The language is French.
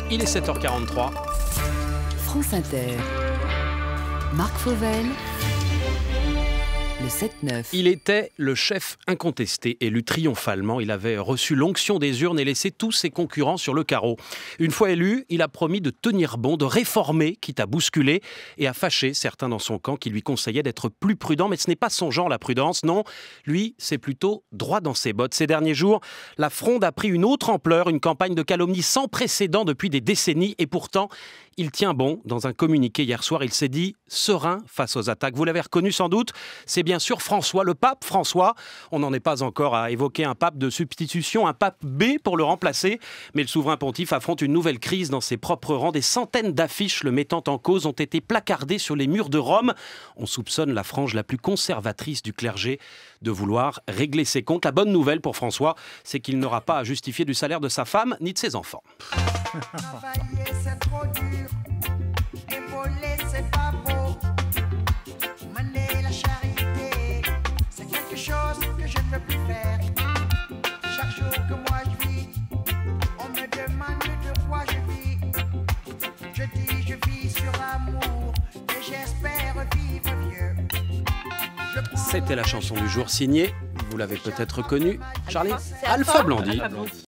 Il est 7h43. France Inter. Marc Fauvel. Le 7-9. Il était le chef incontesté, élu triomphalement. Il avait reçu l'onction des urnes et laissé tous ses concurrents sur le carreau. Une fois élu, il a promis de tenir bon, de réformer, quitte à bousculer, et à fâcher certains dans son camp qui lui conseillaient d'être plus prudent. Mais ce n'est pas son genre, la prudence, non. Lui, c'est plutôt droit dans ses bottes. Ces derniers jours, la fronde a pris une autre ampleur, une campagne de calomnie sans précédent depuis des décennies. Et pourtant, il tient bon. Dans un communiqué hier soir, il s'est dit serein face aux attaques. Vous l'avez reconnu sans doute, c'est bien sûr François, le pape François. On n'en est pas encore à évoquer un pape de substitution, un pape B pour le remplacer. Mais le souverain pontife affronte une nouvelle crise dans ses propres rangs. Des centaines d'affiches le mettant en cause ont été placardées sur les murs de Rome. On soupçonne la frange la plus conservatrice du clergé de vouloir régler ses comptes. La bonne nouvelle pour François, c'est qu'il n'aura pas à justifier du salaire de sa femme ni de ses enfants. Travailler c'est trop dur, et voler c'est pas beau. Mener la charité, c'est quelque chose que je ne veux plus faire. Chaque jour que moi je vis, on me demande de quoi je vis. Je dis je vis sur l'amour, et j'espère vivre mieux. C'était la chanson du jour signée, vous l'avez peut-être reconnue, Charlie Alpha Blondy.